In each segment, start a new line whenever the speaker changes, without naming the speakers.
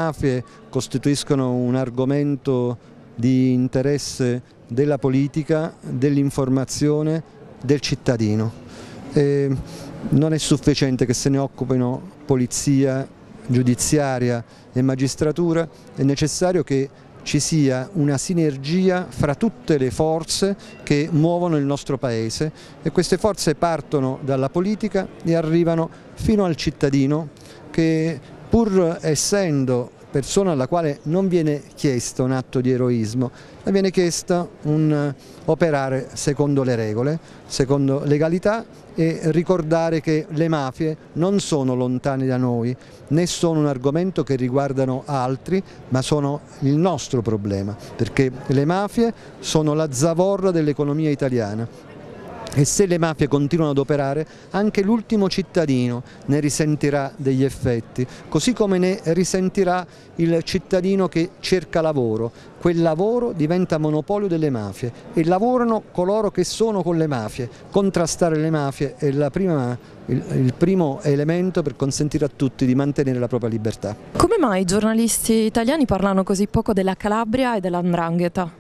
mafie costituiscono un argomento di interesse della politica, dell'informazione, del cittadino. Non è sufficiente che se ne occupino polizia, giudiziaria e magistratura, è necessario che ci sia una sinergia fra tutte le forze che muovono il nostro Paese, e queste forze partono dalla politica e arrivano fino al cittadino, che pur essendo persona alla quale non viene chiesto un atto di eroismo, ma viene chiesto un operare secondo le regole, secondo legalità, e ricordare che le mafie non sono lontane da noi, né sono un argomento che riguardano altri, ma sono il nostro problema, perché le mafie sono la zavorra dell'economia italiana. E se le mafie continuano ad operare, anche l'ultimo cittadino ne risentirà degli effetti, così come ne risentirà il cittadino che cerca lavoro. Quel lavoro diventa monopolio delle mafie e lavorano coloro che sono con le mafie. Contrastare le mafie è il primo elemento per consentire a tutti di mantenere la propria libertà.
Come mai i giornalisti italiani parlano così poco della Calabria e dell''ndrangheta?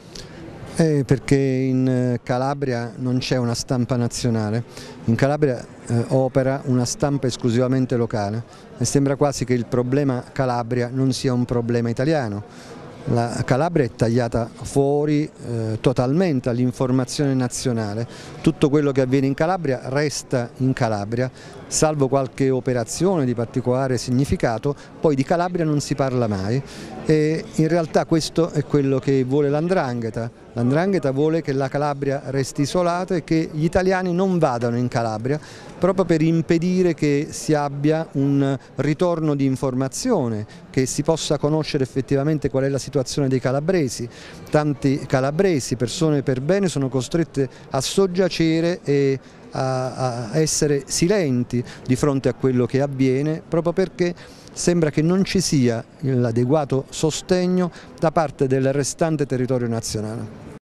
Perché in Calabria non c'è una stampa nazionale, in Calabria opera una stampa esclusivamente locale e sembra quasi che il problema Calabria non sia un problema italiano. La Calabria è tagliata fuori totalmente dall'informazione nazionale, tutto quello che avviene in Calabria resta in Calabria, salvo qualche operazione di particolare significato, poi di Calabria non si parla mai, e in realtà questo è quello che vuole l''ndrangheta. L''ndrangheta vuole che la Calabria resti isolata e che gli italiani non vadano in Calabria, proprio per impedire che si abbia un ritorno di informazione, che si possa conoscere effettivamente qual è la situazione dei calabresi. Tanti calabresi, persone per bene, sono costrette a soggiacere e a essere silenti di fronte a quello che avviene, proprio perché sembra che non ci sia l'adeguato sostegno da parte del restante territorio nazionale.